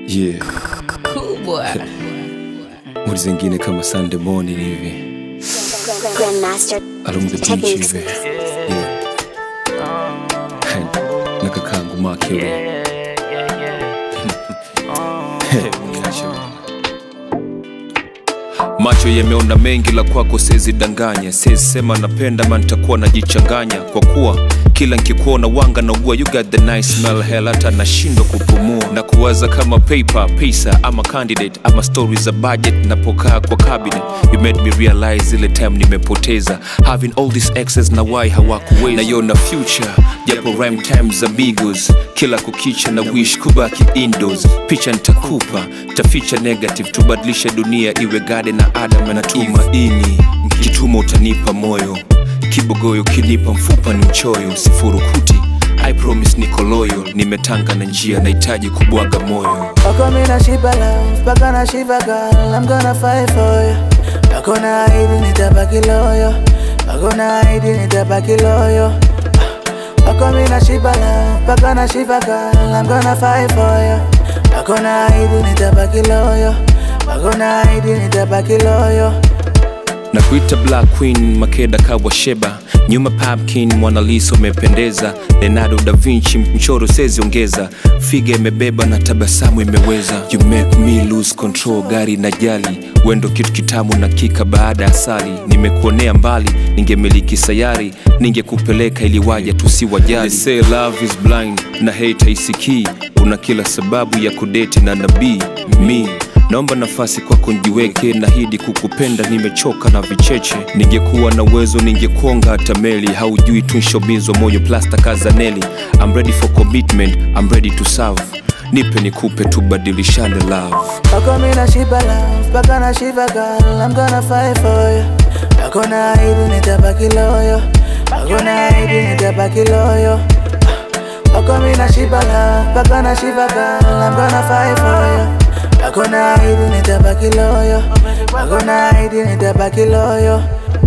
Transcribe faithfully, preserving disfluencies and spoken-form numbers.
Yeah. Kubwa. Muri zingine kama Sunday morning hivi. Grandmaster Along the beach hivi. Yeah. Nakakangu Mercury. Macho yameona mengi, la kwako sezi danganya. Sezi sema napenda man takuwa najichanganya. Kwa kuwa kila nkikuona wanga na ugua. You got the nice smell, hell hata nashindo kupumua. Na kuwaza kama paper, pesa, ama candidate, ama stories za budget napokaa kwa cabinet. You made me realize ile time nimepoteza. Having all these excess na why hawakuweza. Na yona future, japo rhyme times amigos. Kila kukicha na wish kubaki indoors. Picha nitakupa, taficha negative. Tubadilisha dunia iwe garden na Adam na tumaini. Kituma utanipa moyo, kibogoyo kinipa mfupa ni mchoyo. Sifurukuti, I promise niko loyo. Nimetanga na njia, nahitaji kubwaga moyo. Wako mina shiba love, baka na shiba girl, I'm gonna fight for you. Wako na hidi nitabaki loyo, wako na hidi nitabaki loyo. Wako mina shiba love, baka na shiba girl, I'm gonna fight for you. Wako na hidi nitabaki loyo, wako na hidi nitabaki loyo. Na kuita Black Queen, Makeda Kawa Sheba. Nyuma Pumpkin, Mona Lisa umependeza. Leonardo da Vinci, mchoro sezi ongeza. Figa imebeba na tabasamu imeweza. You make me lose control, gari na jali. Wendo kitu kitamu na kika baada asali. Nimekuonea mbali, ningemiliki sayari. Ningekupeleka ili waja tusiwajali. They say love is blind, na hate haisikii. Una kila sababu ya kudeti na nabii. Me naomba nafasi kwako njiweke, nahidi kukupenda, nimechoka na vicheche. Ningekuwa na uwezo ningekuonga hata meli. Haujui tunshobizwa moyo plasta kazaneli. I'm ready for commitment, I'm ready to serve. Nipe nikupe tubadilishane love. Wako mina shiba love, baka na shiba girl, I'm gonna fight for you. Wako na hidi nitabaki loyo, wako na hidi nitabaki loyo. Wako mina shiba love, baka na shiba girl, I'm gonna fight for you. Wako na hidi nitabaki loyo, wako na hidi nitabaki loyo.